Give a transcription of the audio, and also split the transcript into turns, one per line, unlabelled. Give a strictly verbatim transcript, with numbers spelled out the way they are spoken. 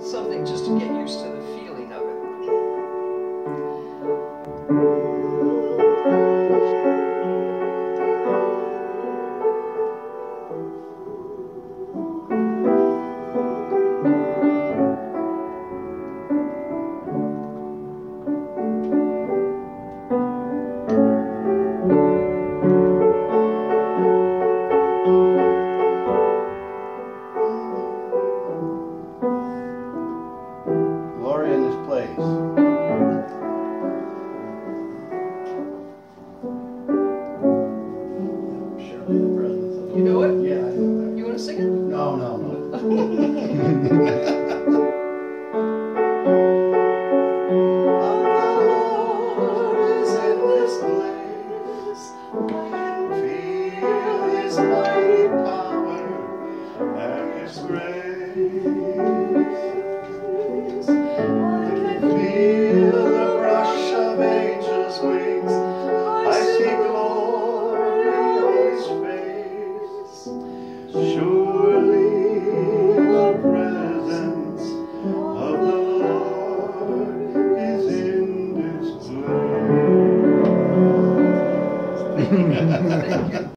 something just to get used to the feeling of it.
Glory in this place. Surely the presence of the
You know it?
Yeah, I know that.
You want to sing it?
No, no, no.
Surely the presence of the Lord is in this place.
Thank you.